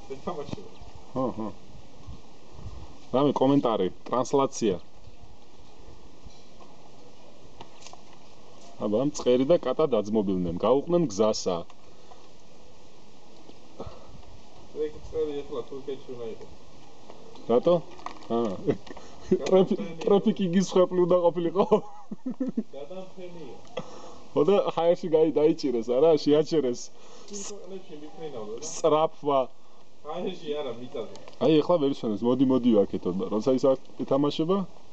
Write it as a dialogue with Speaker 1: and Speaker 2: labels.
Speaker 1: აჰა. რამე კომენტარი, ტრანსლაცია. აბა, მწყერი და კატა დაძმობილდნენ, გაუყვნენ გზასა.
Speaker 2: ეგ წერი ახლა თურქეთში უნდა იყოს.
Speaker 1: რატო? ტრაფიკინგის ხეპლი უნდა ყოფილიყო.
Speaker 2: გადამფენია.
Speaker 1: ხოდა ჰაერში დაიჭირეს, არა, შეაჩერეს.
Speaker 2: ქვეყნებში მიფრინავდა და
Speaker 1: სწრაფვა.
Speaker 2: ჰაერში არა მიწაზე.
Speaker 1: აი, ახლა ვერ შენეს, მოდი აქეთო, როცა ის ეთამაშება?